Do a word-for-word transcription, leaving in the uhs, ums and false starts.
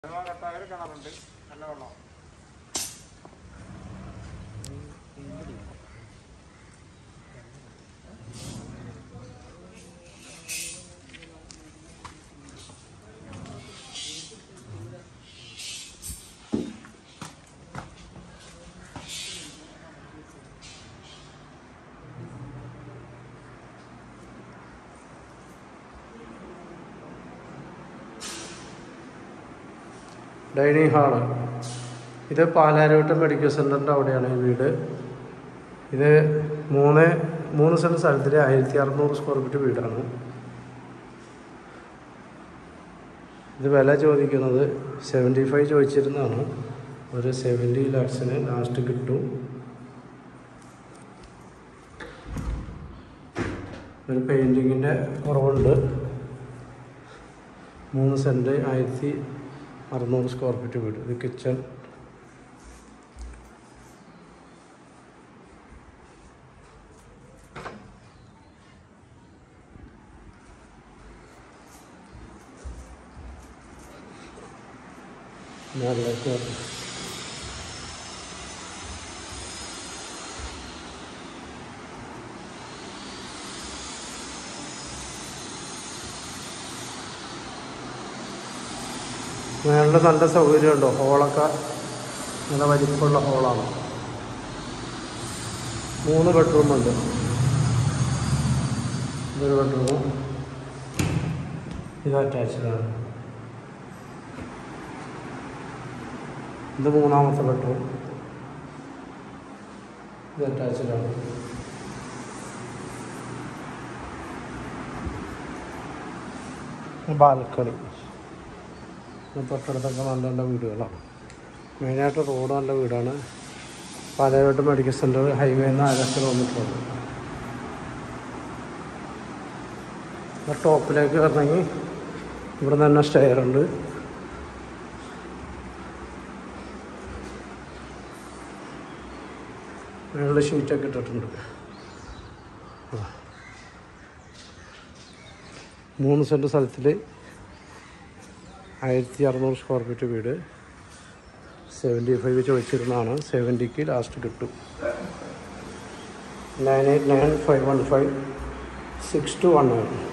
Dining hall. This is Palarivattom Medical Center. This is three cents square feet. This is seventy-five seventy lakhs last painting in around three cents sixty square feet. The kitchen. Not like that. നല്ല നല്ല സൗകര്യമുണ്ടോ ഹോളൊക്കെ നല്ല വലിപ്പമുള്ള ഹോളാണ് മൂന്ന് ബെഡ്റൂമുണ്ട് ഇതൊരു bedroom ഇത് അറ്റാച്ച്ഡാണ് ഇത് മൂന്നാമത്തെ bedroom ഇത് അറ്റാച്ച്ഡാണ് ബാൽക്കണി തൊട്ടടുത്തൊക്കെ നല്ല നല്ല വീടുകളാണ് മെയിനായിട്ട് റോഡ് നല്ല വീടാണ് പാലാരിവട്ടം മെഡിക്കൽ സെൻറ്റർ ഹൈവേ നിന്ന് അര കിലോമീറ്ററുണ്ട് ടോപ്പിലേക്ക് വരണമെങ്കിൽ ഇവിടെ നിന്ന് തന്നെ സ്റ്റെയർ ഉണ്ട് മേളിൽ ഷീറ്റൊക്കെ ഇട്ടിട്ടുണ്ട് മൂന്ന് സെൻറ്റ് സ്ഥലത്തിൽ ആയിരത്തി അറുന്നൂറ് സ്ക്വയർ ഫീറ്റ് വീട് സെവൻറ്റി ഫൈവ് ചോദിച്ചിരുന്നതാണ് സെവൻറ്റിക്ക് ലാസ്റ്റ് കിട്ടും nine eight nine five one five six two one nine